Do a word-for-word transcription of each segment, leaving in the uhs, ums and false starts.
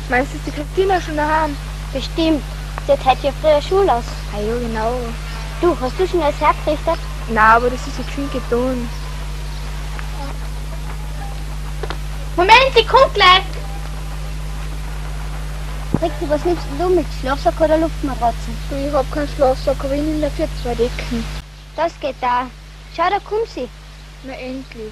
Meinst du, ist die Christina schon daheim? Bestimmt. Sie hat heute ja früher Schule aus. Ah ja, genau. Du, hast du schon alles hergerichtet? Nein, aber das ist so schön getan. Moment, ich komm gleich! Rixi, was nimmst du mit? Schlafsack oder Luftmatratzen? Du, ich hab keinen Schlafsack, aber ich nehme dafür zwei Decken. Das geht da. Schau, da kommt sie. Na endlich.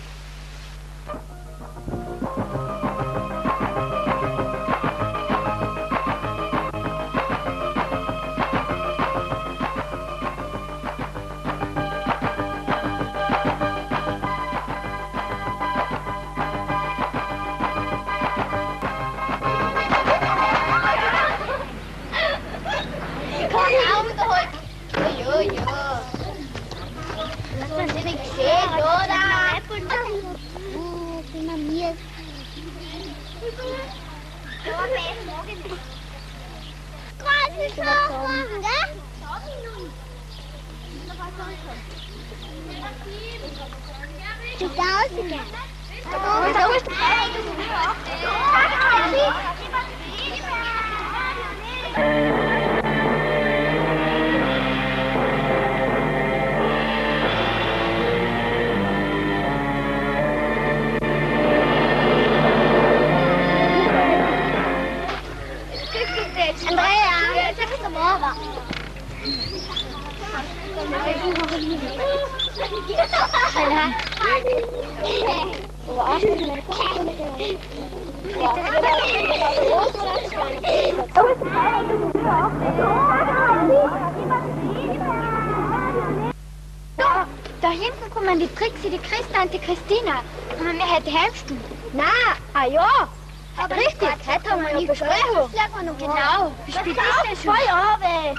Da hinten kommen die Trixi, die Christa und die Christina. Und wir heute Heimstuhl. Nein, ah ja. Aber richtig, heute haben wir eine Besprechung. Genau, wie spät ist denn schon? Feierabend.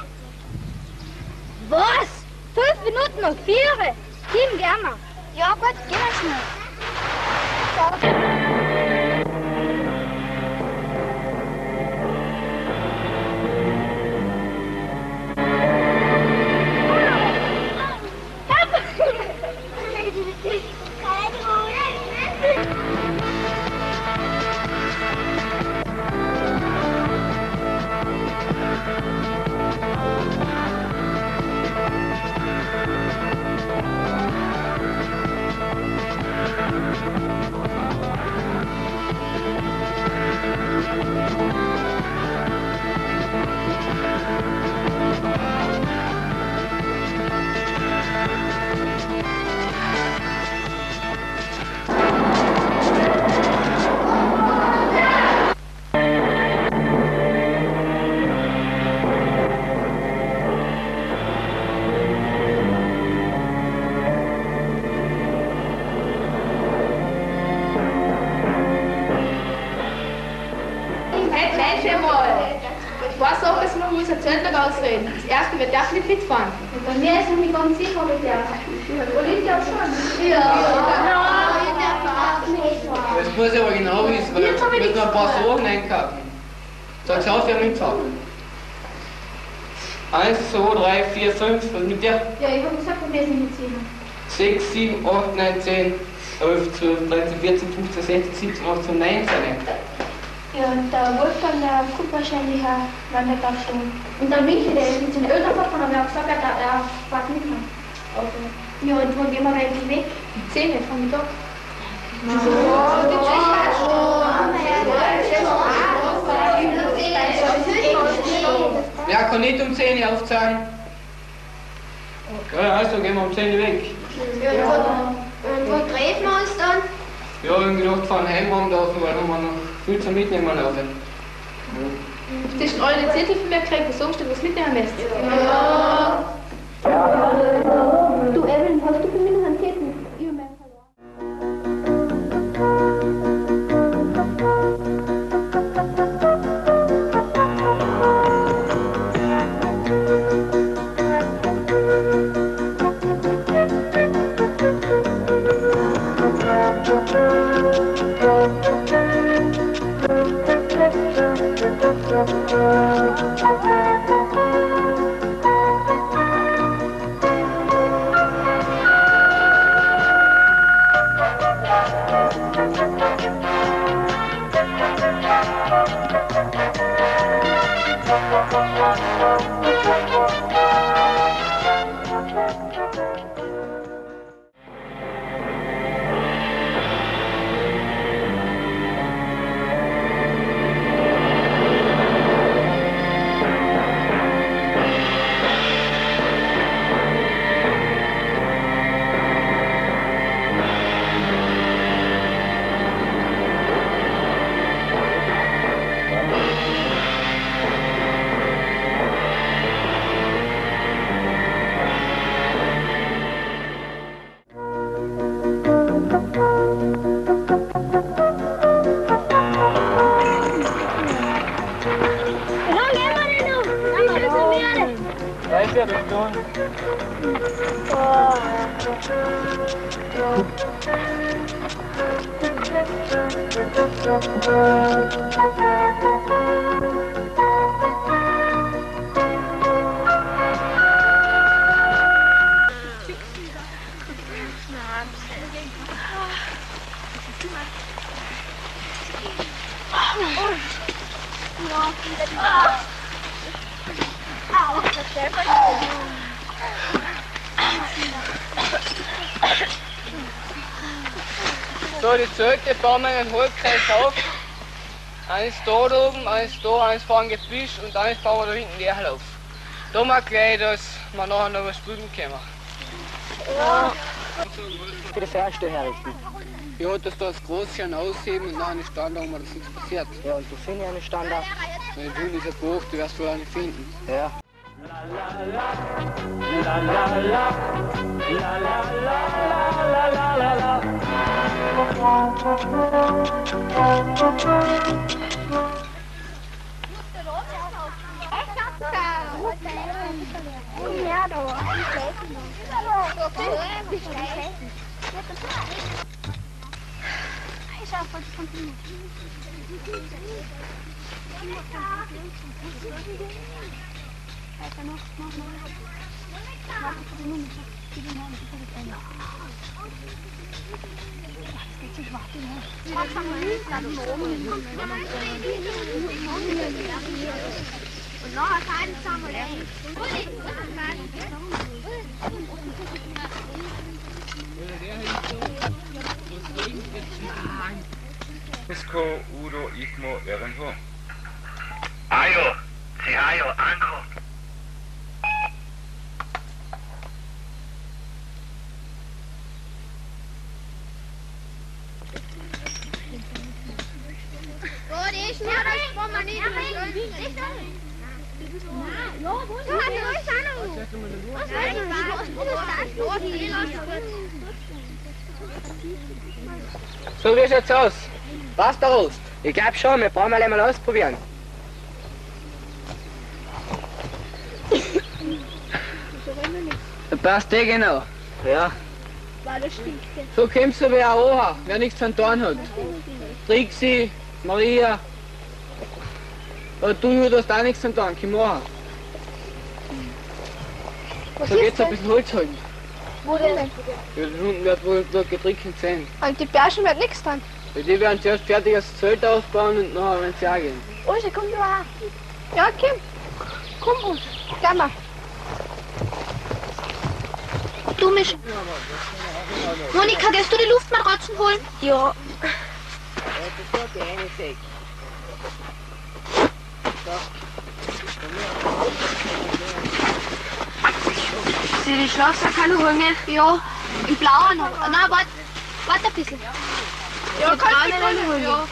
Was? Fünf Minuten noch vier. Sieben gerne. Ja gut, gehen wir schnell. Ausreden. Das erste wird definitiv mitfahren. Und bei mir ist nämlich ganz sicher mit der. Olympia schon. Ja. Das muss ich aber genau wissen, weil ich muss noch ein paar Sorgen einkaufen. Sag's auf, ja mit sagen. Eins, zwei, drei, vier, fünf, was mit dir? Ja, ich hab gesagt, wir sind mit sieben. Sechs, sieben, acht, neun, zehn, elf, zwölf, dreizehn, vierzehn, fünfzehn, sechzehn, siebzehn, achtzehn, neunzehn. Ja, und der Wolfgang, der kommt wahrscheinlich auch, wenn er da steht. Und der Michi, der ist mit seinen Eltern gefahren, aber er hat gesagt, er, er fährt mit mir. Okay. Ja, und wann gehen wir eigentlich weg? Um zehn Uhr vom Mittag. Wer kann nicht um zehn Uhr aufzeigen? Okay, also gehen wir um zehn Uhr weg. Ja, und wo treffen wir uns dann? Ja, ich hab gedacht, fahren heim haben dürfen, weil haben wir noch viel zum Mitnehmen laufen. Du hast alle Zettel von mir gekriegt, was sagst du, was mitnehmen müsst? Ja. Du, Evelyn, hast du von mir noch einen Zettel? Ich hab meinen Thank you. Ja, das da. So, die Zelte bauen wir in den Hohlkreis auf. Eins da oben, eins da, eins vor dem Gebüsch und eins bauen wir da hinten den Erl auf. Da mal gleich, dass wir nachher noch was spülen können. Ja. Für das erste herrichten. Ja, dass da das Großchen ausheben und nachher nicht stand, dass nichts passiert. Ja, und du findest einen Standard. Weil du ist ein Buch, du wirst wohl nicht finden. Ja. Cisco, Udo, Igmo, R N H. Ajo, Cihajo, Anko. So, wie schaut's aus? Was daraus? Ich glaub schon, wir brauchen mal einmal ausprobieren. Da passt eh genau. Ja. So kommst du wie auch an, wer nichts zu tun hat. Trixi, Maria. Aber du, du hast auch nichts zu tun, komm an. So geht's ein bisschen Holz holen. Wo denn? Ja, da unten wird wohl dort getrickelt sein. Und die Bärchen wird nichts dran. Weil die werden zuerst fertig das Zelt aufbauen und nachher werden sie auch gehen. Uschi, komm du her. Ja, komm. Komm, Uschi. Geh mal. Du mich. Monika, gehst du die Luftmatratzen holen? Ja. Sie die Schlafsack holen? Ja. Im blauen noch. Na, warte. Warte ein bisschen. Ja, kannst du holen. Ja.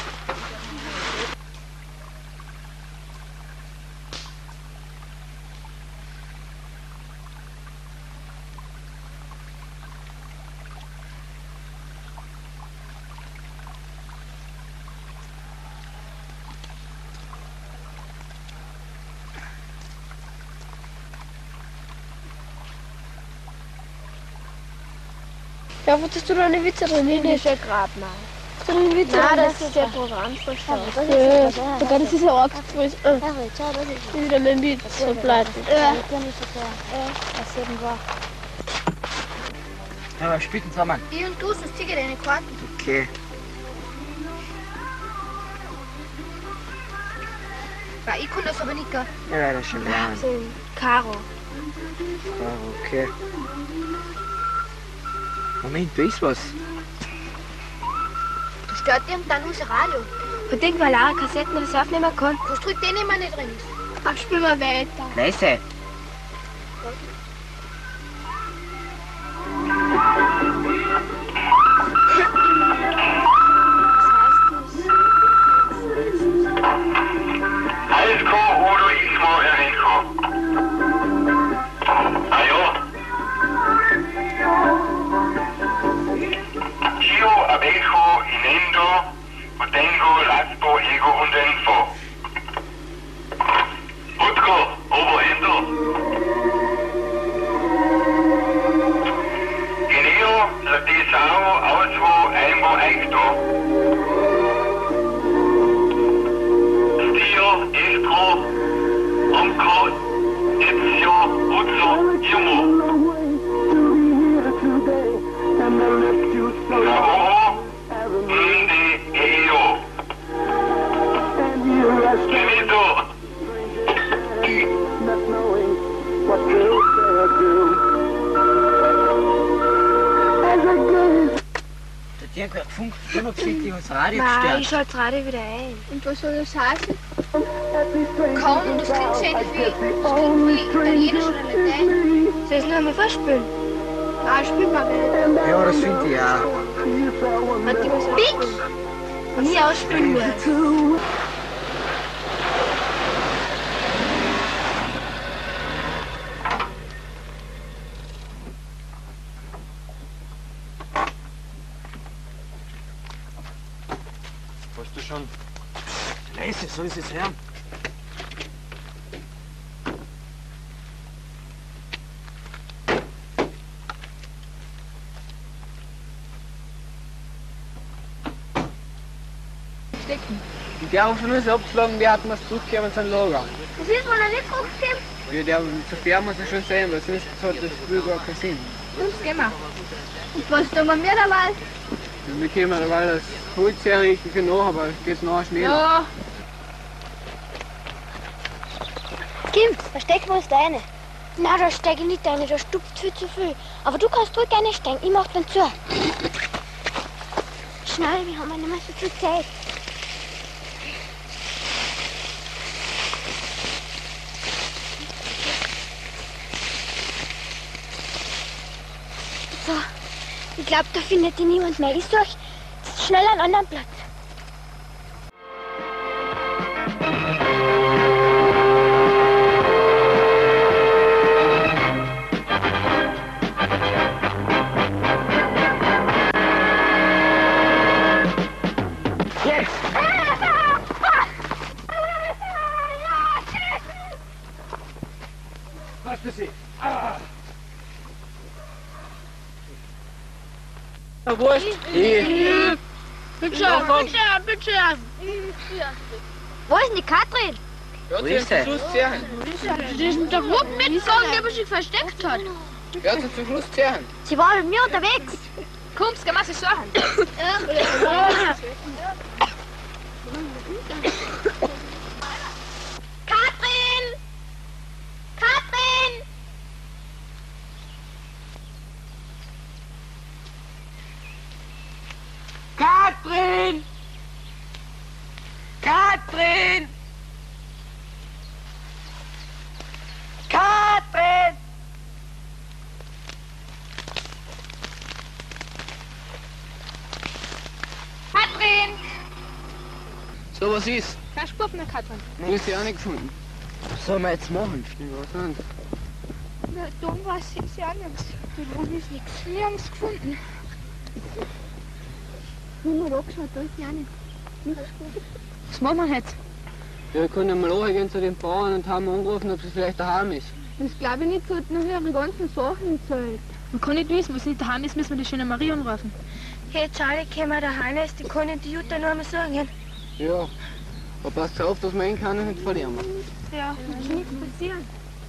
Ja, wolltest du da eine Witze drin? Nee, nicht. Ja, gerade mal. Hast du da eine Witze Nein, drin? das ist ja Programm verstanden. Ja, sogar das ist ja auch gewesen. Äh, Ja, Richard, das ist wieder mein Witz verbleibt. ja. Ja, nicht so klar. Ja, das ist eben wahr. Ja, wir spielen zusammen. Ich und du, sonst zieh ich deine Karten. Okay. Ja, ich kann das aber nicht gehen. Ja, das ist schon lernen. So, Caro. Ja, okay. Moment, da ist was. Da stört irgendein unser Radio. Und denk mal, Lara Kassetten das aufnehmen kann. Kannst du den immer nicht drin ist? Abspiel mal weiter. Leise. Alsko, Udo, Igmo, R N H. Ajo. Gio, Abejo, Inendo, Utengo, Laspo, Ego und Enfo. Utko, Obo, Endo. Radio Nein, gestört. ich schalte das Radio wieder ein. Und was soll das heißen? Kaum, das klingt so ähnlich wie, das klingt wie Italienisch oder Latein. Soll ich es noch einmal vorspielen? Nein, spiel mal wieder. Ja, das finde ich auch. Warte, ich muss ausspielen. Nie ausspielen mehr. Weißt du schon? Leise, soll ich es jetzt hören? Und der hat von uns abgeschlagen, der hat mir das zurückgegeben in sein Lager. Das ist wohl noch nicht zurückgegeben. Ja, der, so fair muss er schon sein, weil sonst hat das Spiel gar keinen Sinn. Los, gehen wir. Und was tun wir mir dabei? Ja, wir können dabei das Holz herrichten können nach, aber es geht nachher schneller. Ja. Kim, verstecken wir uns da rein. Na, da steige ich nicht rein, da stupft viel zu viel. Aber du kannst ruhig reinsteigen, ich mach dann zu. Schnell, wir haben ja nicht mehr so viel Zeit. So, ich glaube, da findet ihr niemand mehr. Ich suche schnell einen anderen Platz. Was ist sie? Na wurscht. Ich. Bitte schön, bitte schön, bitte schön. Wo ist denn die Katrin? Ja, Wo sie ist hat er? zum Schluss zählen. Die ist mit der Gruppe mitgegangen, die aber sich versteckt hat. Ja, sie zum Schluss zählen. Sie war mit mir unterwegs. Kommst, gehen wir sie suchen. Katrin! Katrin! Katrin! Katrin! Katrin! Katrin! So, was ist? Kein Spur mehr, Katrin. Du hast sie auch nicht gefunden. Was soll man jetzt machen? Was sonst? Na, dumm war es jetzt ja nichts. Da oben ist nichts. Wir haben es gefunden. Nur mal angeschaut, da ist ja nicht. Was machen wir jetzt? Ja, wir können mal gehen zu den Bauern und haben angerufen, ob sie vielleicht daheim ist. Das glaube ich nicht, so noch ihre ganzen Sachen erzählt. Man kann nicht wissen, was nicht daheim ist, müssen wir die schöne Marie anrufen. Hey Charlie, können wir daheim ist, die kann ich die Jutta noch einmal sagen. Ja. Aber passt auf, dass wir ihn keinen nicht verlieren. Ja, wird schon nichts passieren.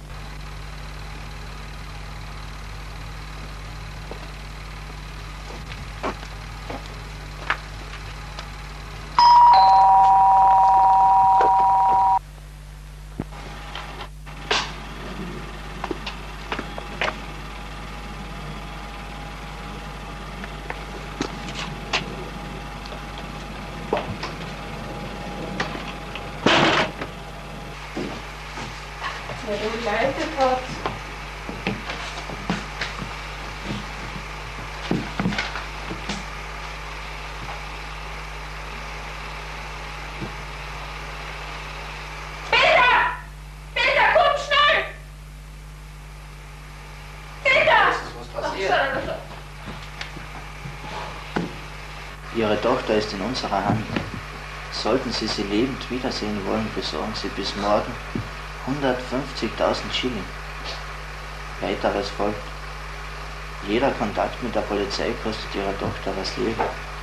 Ihre Tochter ist in unserer Hand. Sollten Sie sie lebend wiedersehen wollen, besorgen Sie bis morgen hundertfünfzigtausend Schilling. Weiteres folgt. Jeder Kontakt mit der Polizei kostet Ihrer Tochter das Leben.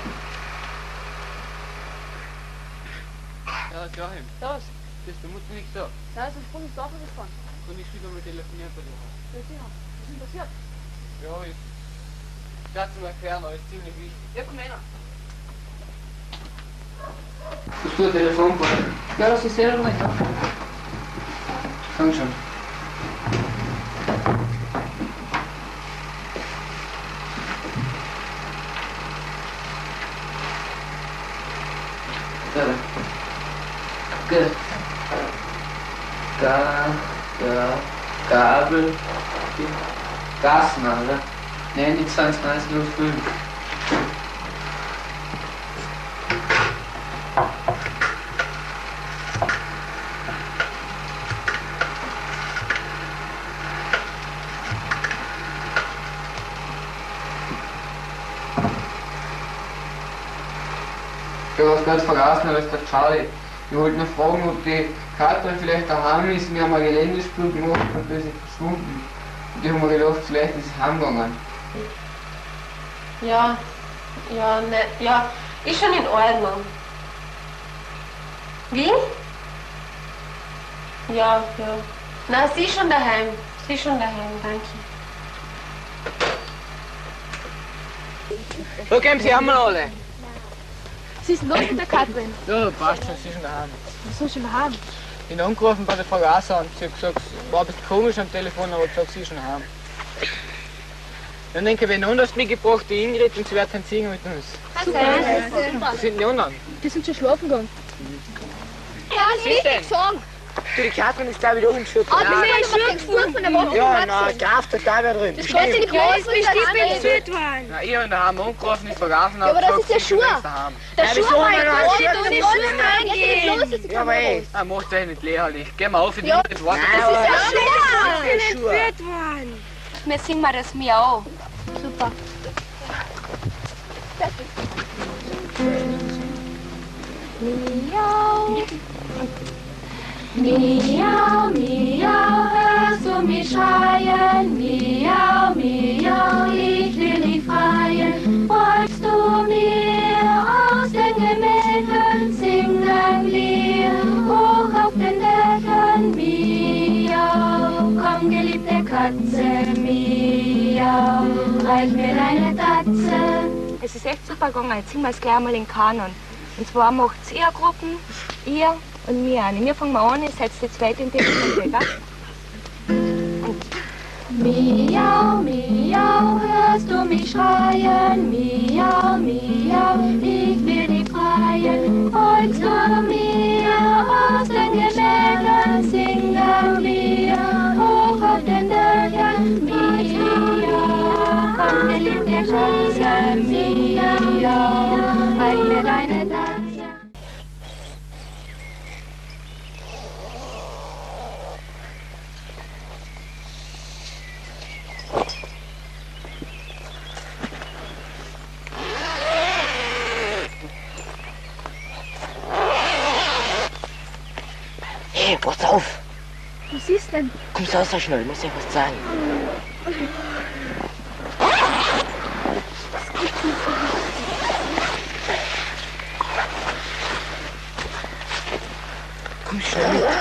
Ja, Joachim. Das, Das ist der Mutter nicht so. da ist ein Sprung ins Dorf gefahren. Und ich will mal telefonieren bei dir. Ja, sicher. Was ist denn passiert? Ja, ich. Ich werde es mal erklären, aber ist ziemlich wichtig. Ja, komm her. Bist du ein Telefonbuch? Ja, das ist sehr gut. Komm schon. G. Ga. Ga. Gabel. Gasner, oder? Nein, die zwanzig eins null fünf. Ich habe ganz vergessen, aber das ist der Charlie. Ich wollte noch fragen, ob die Katrin vielleicht daheim ist. Wir haben ein Geländespiel gemacht und da ist sie verschwunden. Und ich habe mir gedacht, vielleicht ist sie heimgegangen. Ja, ja, ne, ja, ist schon in Ordnung. Wie? Ja, ja. Na, sie ist schon daheim. Sie ist schon daheim, danke. So, geben Sie einmal alle. Sie ist los mit der Katrin. Ja, passt schon, sie ist schon daheim. Wieso schon daheim? Ich bin angerufen bei der Frau Gasser und sie hat gesagt, es war ein bisschen komisch am Telefon, aber gesagt, sie ist schon daheim. Dann denke ich, wenn anders mitgebracht, die Ingrid, und sie wird dann singen mit uns. Wo sind die anderen? Die sind schon schlafen gegangen. Ja, das ist richtig sagen. Du, die Katrin ist da wieder oben in Schürzen. Ah, wir sind ja schon von der Woche. Ja, na, Graf, da da wer drin. Das geht in die Große, wie bestimmt wird worden. Na, ich habe daheim angerufen, nicht vergessen, Ja, aber das ist ja sie Schuhe. ist daheim. Der Ja, wieso Schuh haben wir noch einen war Schuh? die Sonne reingehen. Ja, aber ey. Ah, macht euch nicht lächerlich. Geh mal auf in die Ja, Ingrid, warte. Nein, aber Das ist ja Schuhe. Wir singen mal das Miau. Super. Miau. Miau, miau, hörst du mich schreien? Miau, miau, ich will dich freien. Folgst du mir aus den Gemächern, sing ein Lied hoch auf den Dächern. Miau, komm, geliebte Katze, miau, reich mir deine Tatze. Es ist echt super gegangen. Jetzt singen wir es gleich einmal in Kanon. Und zwar macht es ihr Gruppen, ihr und mir eine. Wir fangen mal an, ihr seid die zweite in der Runde, gell? Miau, miau, hörst du mich schreien? Miau, miau, ich will dich freien. Folgst du mir aus den Gemächern, singen wir hoch auf den Dächern. Miau, komm, geliebte Katze, miau, reich mir deine Tatze. Hey, pass auf. Was ist denn? Komm raus so schnell, muss ich was sagen. Komm schnell mit.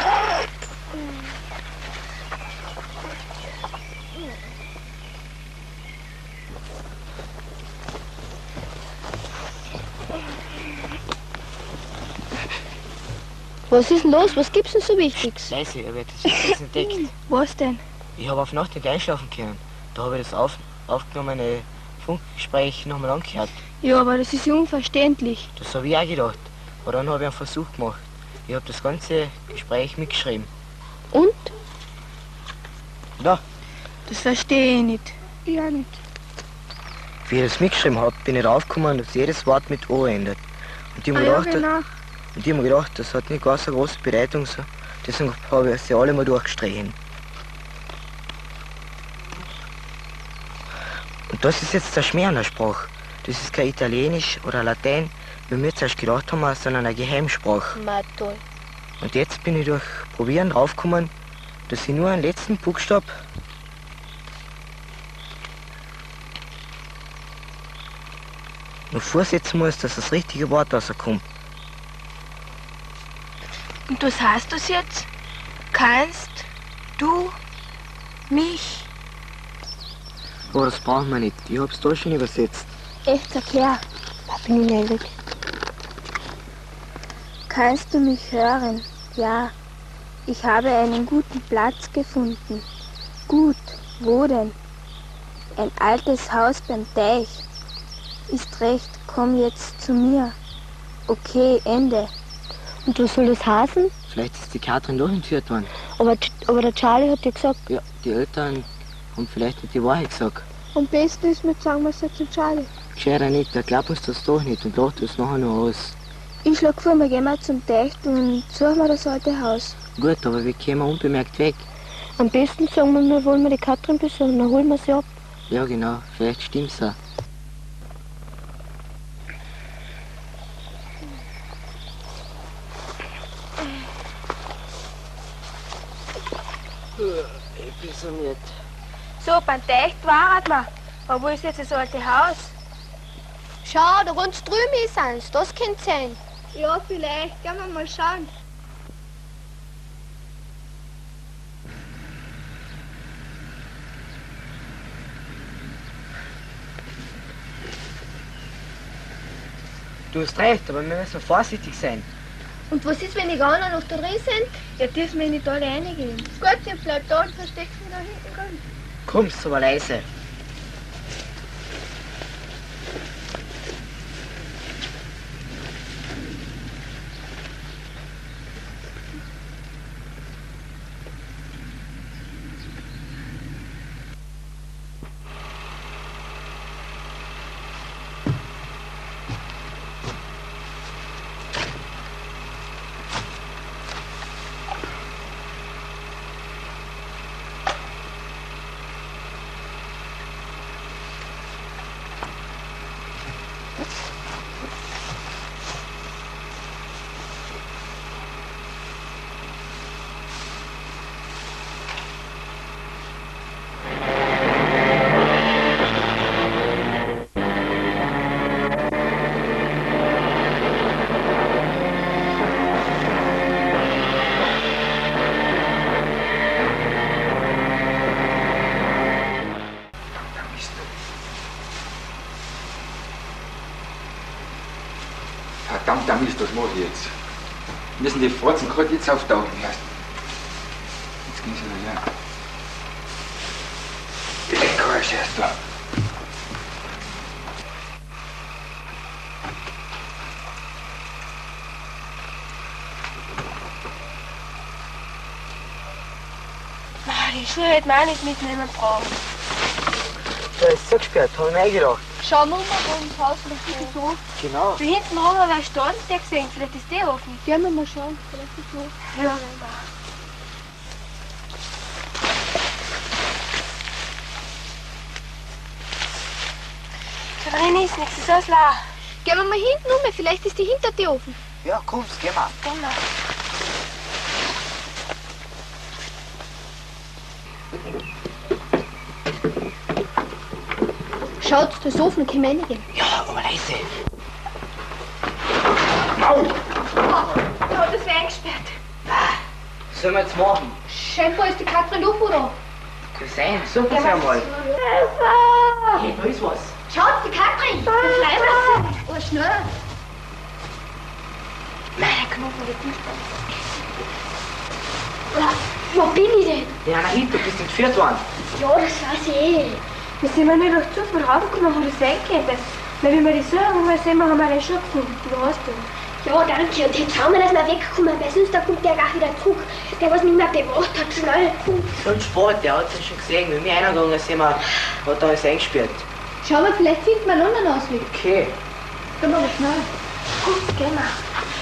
Was ist denn los? Was gibt's denn so Wichtiges? Leise, ich habe das jetzt entdeckt. Was denn? Ich habe auf Nacht nicht einschlafen können. Da habe ich das auf, aufgenommene Funkgespräch nochmal angehört. Ja, aber das ist unverständlich. Das habe ich auch gedacht. Aber dann habe ich einen Versuch gemacht. Ich habe das ganze Gespräch mitgeschrieben. Und? Da, Das verstehe ich nicht. Ja, nicht. wie ich das mitgeschrieben habe, bin ich draufgekommen, dass jedes Wort mit O endet. Und ich habe mir Ah, ja, gedacht, genau. und ich hab mir gedacht, das hat nicht ganz so große Bedeutung. So. Deswegen habe ich sie alle mal durchgestrichen. Und das ist jetzt der Schmäh an der Sprache. Das ist kein Italienisch oder Latein, wie wir zuerst gedacht haben, sondern eine Geheimsprache. Ma toll. Und jetzt bin ich durch Probieren draufgekommen, dass ich nur einen letzten Buchstab noch vorsetzen muss, dass das richtige Wort rauskommt. Und was heißt das jetzt? Kannst du mich? Aber das brauchen wir nicht. Ich hab's da schon übersetzt. Echter Kerl. Da bin ich neugierig. Kannst du mich hören? Ja. Ich habe einen guten Platz gefunden. Gut. Wo denn? Ein altes Haus beim Teich. Ist recht, komm jetzt zu mir. Okay, Ende. Und was soll das heißen? Vielleicht ist die Katrin doch entführt worden. Aber, aber der Charlie hat ja gesagt... Ja, die Eltern haben vielleicht nicht die Wahrheit gesagt. Am besten ist, wir sagen, wir jetzt zu Charlie. Gescheiter nicht, der glaubt uns das doch nicht und lacht uns nachher noch aus. Ich schlage vor, wir gehen mal zum Teich und suchen wir das alte Haus. Gut, aber wir kommen unbemerkt weg. Am besten sagen wir, wir wollen wir die Katrin besuchen, dann holen wir sie ab. Ja genau, vielleicht stimmt's auch. Ich bin so müde. So, beim Teich waren wir. Aber wo ist jetzt das alte Haus? Schau, da ganz drüben ist eins, das könnte sein. Ja, vielleicht. Gehen wir mal schauen. Du hast recht, aber wir müssen vorsichtig sein. Und was ist, wenn die anderen noch da drin sind? Ja, dürfen wir nicht alle reingehen. Gut, ihr bleibt da und versteckt mich da hinten drin. Kommst aber leise. Verdammt, dann ist das Mord jetzt. Müssen die Frotzen gerade jetzt auftauchen erst. Jetzt gehen sie daher. Lecker ist erst da. Die Schuhe hätten wir auch nicht mitnehmen brauchen. Da ist zugesperrt, hab ich mir eingedacht. Schau mal, wo das Haus noch ist so. Genau. Da hinten haben wir einen Stand, der gesehen. Vielleicht ist der offen. Gehen wir mal schauen. Vielleicht ist so. Ja. Da drin ist nichts, ist alles leer. Gehen wir mal hinten um, vielleicht ist die Hintertür offen. Ja, kommst, geh mal. Gehen wir. Schaut, das Ofen kann reingehen. Ja, aber leise. Au! Ja, das wäre eingesperrt. Was sollen wir jetzt machen? Scheinbar ist die Katrin doch da. Kann sein, suchen Sie einmal. Hilfe! Hey, da ist was. Schaut, die Katrin! Das Leibwasser! Oh, schnell! Nein, der Knochen wird nicht Ja, wo bin ich denn? Ja, na hinten, du bist entführt worden. Ja, das weiß ich eh. Wir sind wir nicht durch Zufall rausgekommen, wo du sein könntest. Weil wenn wir die Suche mal sehen, haben wir den schon gefunden. Wo hast du? Ja, danke. Und jetzt schauen wir, dass wir wegkommen, weil sonst da kommt der gar wieder zurück. Der, was mich mehr bewacht hat, schnell. So ein Sport, der hat es schon gesehen. Wenn wir reingegangen sind, wir, hat er alles eingesperrt. Schauen wir, vielleicht finden wir einen anderen Ausweg. Okay. Komm aber schnell. Gut, geh mal.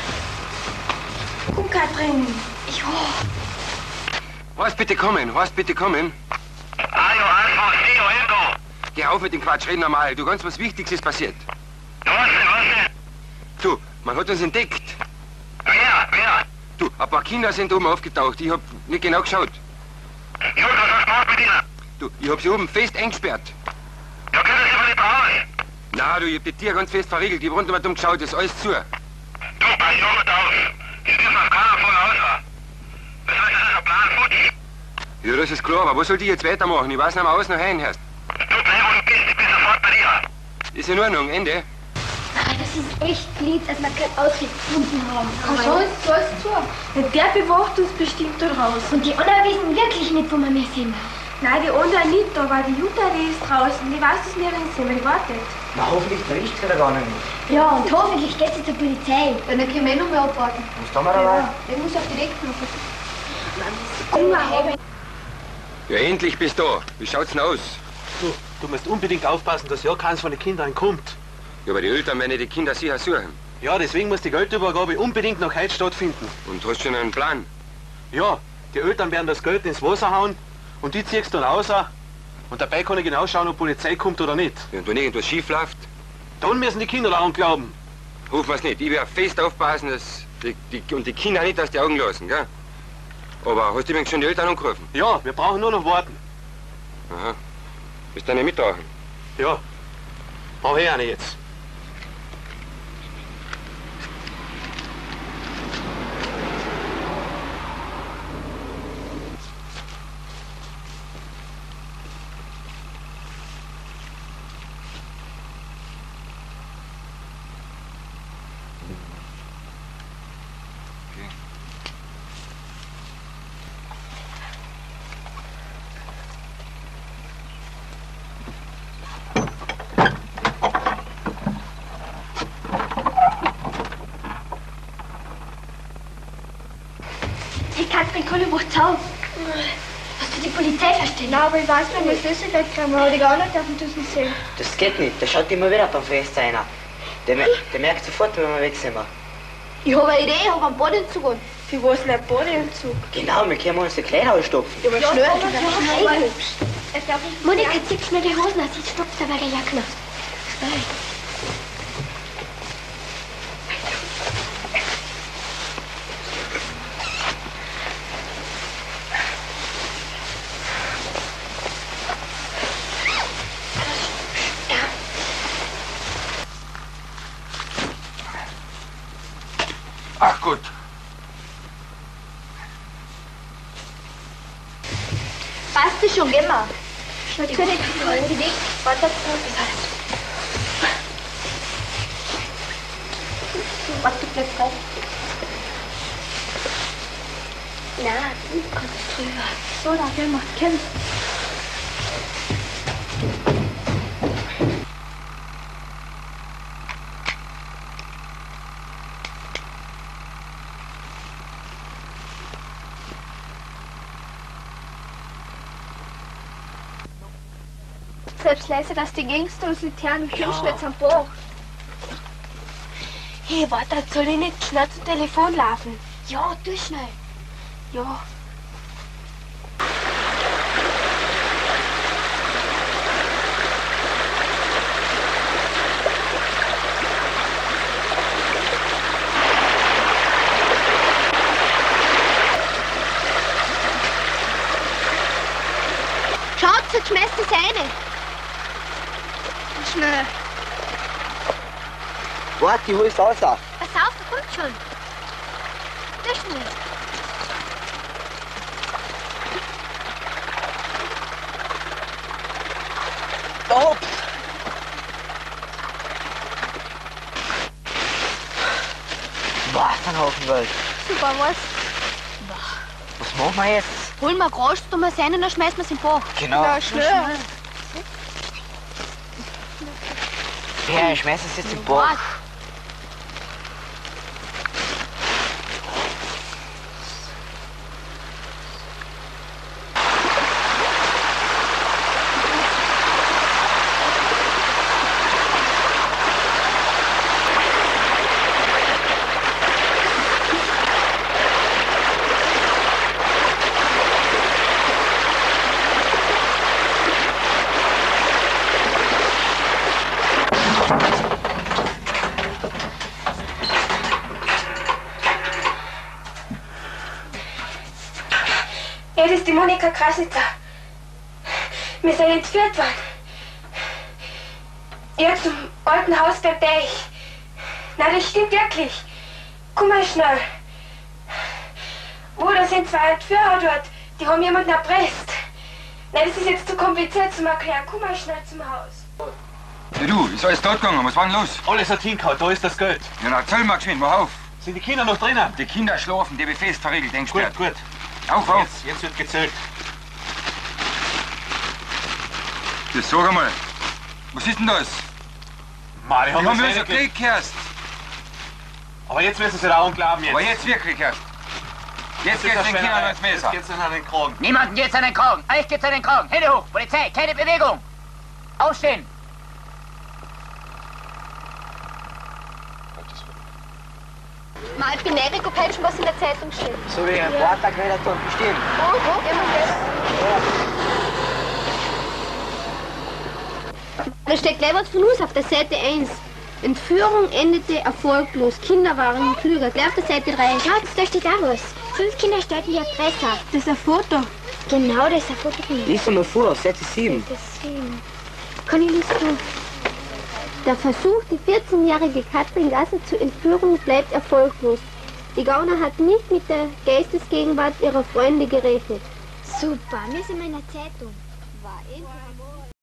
Komm, Katrin. Ich hoch. Was bitte kommen? Was bitte kommen? Ajo, Alpha, Theo, Endo. Geh auf mit dem Quatsch, red normal. Du, ganz was Wichtiges ist passiert. Was denn, was denn? Du, man hat uns entdeckt. Wer, wer? Du, ein paar Kinder sind oben aufgetaucht. Ich hab nicht genau geschaut. Ja, was hast du gemacht mit ihnen? Du, ich hab sie oben fest eingesperrt. Ja, können sie aber nicht raus. Na, du, ich hab die Tiere ganz fest verriegelt. Ich hab rundum dumm geschaut, das ist alles zu. Du, pass ja gut auf. Die dürfen auf keinen Fall raus. Das heißt, das ist ein Plan futsch. Ja, das ist klar, aber was soll die jetzt weitermachen? Ich weiß nicht mehr aus noch rein erst. Du, bleib wo du bist, ich bin sofort bei dir. Ist in Ordnung, Ende. Ah, das ist echt lieb, dass wir keinen Ausweg gefunden haben. Schau, ist alles zu. Der bewacht uns bestimmt da raus. Und die anderen wissen wirklich nicht, wo wir mehr sind. Nein, die andere nicht, aber die Jutta, die ist draußen. Die weiß, dass wir drin sind, die wartet. Na, hoffentlich riecht sie da gar nicht. Ja, und hoffentlich geht sie zur Polizei. Ja, dann können wir noch mehr abwarten. Was tun wir dabei? Ja, ich muss auf die Deckknopf. Ja, endlich bist du da. Wie schaut's denn aus? Du, du musst unbedingt aufpassen, dass ja keins von den Kindern kommt. Ja, aber die Eltern werden die Kinder sicher suchen. Ja, deswegen muss die Geldübergabe unbedingt noch heute stattfinden. Und hast schon einen Plan? Ja, die Eltern werden das Geld ins Wasser hauen und die ziehst dann raus. Und dabei kann ich genau schauen, ob Polizei kommt oder nicht. Ja, und wenn irgendwas schief läuft? Dann müssen die Kinder daran glauben. Hoffen wir's nicht. Ich werde fest aufpassen, dass die, die, und die Kinder nicht aus die Augen lassen, gell? Aber hast du übrigens schon die Eltern angerufen? Ja, wir brauchen nur noch warten. Aha. Bist du nicht mittauchen? Ja, brauche ich eine jetzt. Katrin, kann ich was sagen? Hast du die Polizei verstehen? Nein, aber ich weiß nicht, was das ist, kann man die gar nicht auf den Tüssen sehen. Das geht nicht, der schaut immer wieder beim Fest einer. Der, der merkt sofort, wenn wir weg sind. Ich habe eine Idee, ich habe einen Badeanzug an. Für was denn ein Badeanzug? Genau, wir können uns die Kleider ausstopfen. Ja, aber Ja, schnell, aber das ja, ist aber- hübsch. Monika, zieh schnell die Hosen aus, jetzt stopft aber der Jacke. Schnell. Ach gut. Passt das schon, geh mal. Natürlich, die Weg. Warte, das ist alles. Warte, bleib frei. Nein, du kannst drüber. So, da, geh mal, kämpf. Selbst leise, dass die Gangster uns Laternen und Kirschnitz am Bauch. Hey, warte, soll ich nicht schnell zum Telefon laufen? Ja, du schnell. Ja. Schaut, jetzt schmeißt es eine. Schnell. Warte, ich hol's raus. Pass auf, er kommt schon. Du schnell. Stopp! Was ein Haufen Geld. Super, was? Was machen wir jetzt? Holen wir Grosch, tun wir sein und dann schmeißen wir es im Bach. Genau. Ja, schnell. Ja, ich schmeiß es jetzt im Bach. Ja, das ist die Monika Krasnitzer. Wir sind entführt worden. Ja, zum alten Haus beim Teich. Nein, das stimmt wirklich. Komm mal schnell. Wo, da sind zwei Entführer dort. Die haben jemanden erpresst. Nein, das ist jetzt zu kompliziert zum Erklären. Komm mal schnell zum Haus. Ja, du, ist alles dort gegangen? Was war denn los? Alles hat hingehauen, da ist das Geld. Ja, na, erzähl mal geschwind, mach auf. Sind die Kinder noch drinnen? Die Kinder schlafen, die habe ich fest verriegelt, denkst du? Gut, gut. Auf, auf. Jetzt, jetzt wird gezählt. das? Sag einmal. Was ist denn das? Mann, die haben, haben wir das so nicht gekriegt. gekriegt erst. Aber jetzt müssen sie daran glauben jetzt. Aber jetzt wirklich erst. Jetzt Das geht's ist den eine Kindern Schweinerei. ans Messer. Jetzt geht's ihnen an den Kragen. Niemanden geht's an den Kragen. Euch geht's an den Kragen. Hände hoch. Polizei, keine Bewegung. Aufstehen. Mal, ich bin neugierig, ob heute schon was in der Zeitung steht. So wie ein Reporter geredet hat, bestimmt. Oh, oh, immer das. Da steht gleich was von uns auf der Seite eins. Entführung endete erfolglos. Kinder waren klüger. Gleich auf der Seite drei. Ja, da steht auch was. Fünf Kinder stellten die Adresse. Das ist ein Foto. Genau, das ist ein Foto von mir. Lies mal vor, Seite sieben. Das ist sieben. Kann ich nicht tun. Der Versuch, die vierzehnjährige Katrin Gasser zu entführen, bleibt erfolglos. Die Gauner hat nicht mit der Geistesgegenwart ihrer Freunde gerechnet. Super, wir sind in der Zeitung. War